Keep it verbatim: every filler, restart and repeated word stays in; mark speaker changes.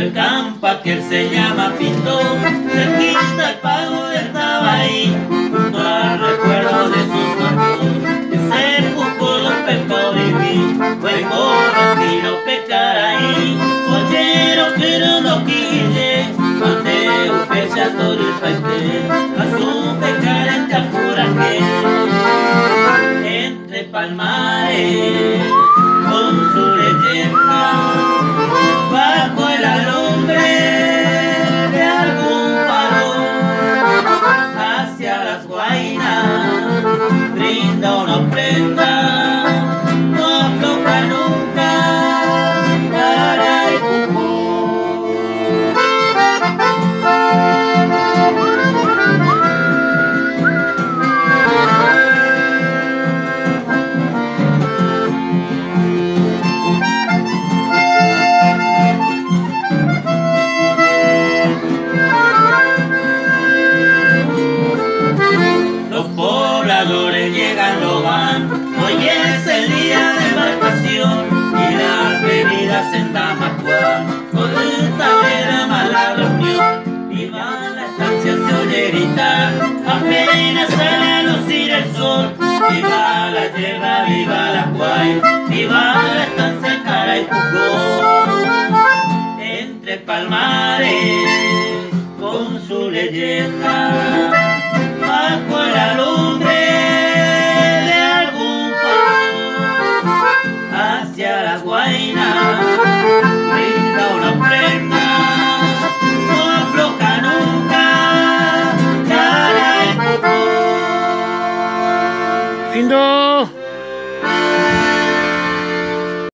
Speaker 1: el campo aquel se llama Pinto, cerquita el pago estaba ahí, junto al recuerdo de sus manos, ese cuco los pescó vivir, fue correntino pescar ahí, pollero que no lo quille, ante un pechador el paite, a su pescar en Chapuraque, entre palmares, con su leyenda, bajo el alumbre de algún farol, hacia las guainas, brinda una ofrenda, no afloja nunca, cara y cuco. Llegan, lo van, hoy es el día de embarcación y las bebidas en Tamacuán, con esta vera mala reunión, viva la estancia se oye gritar, apenas sale a lucir el sol, viva la yerba, viva la guay, viva la estancia cara y Pucón, entre palmares, con su leyenda, bajo el alumbre hacia las guainas, brinda una prenda, no afloja nunca, cara y Pucón.
Speaker 2: Findo.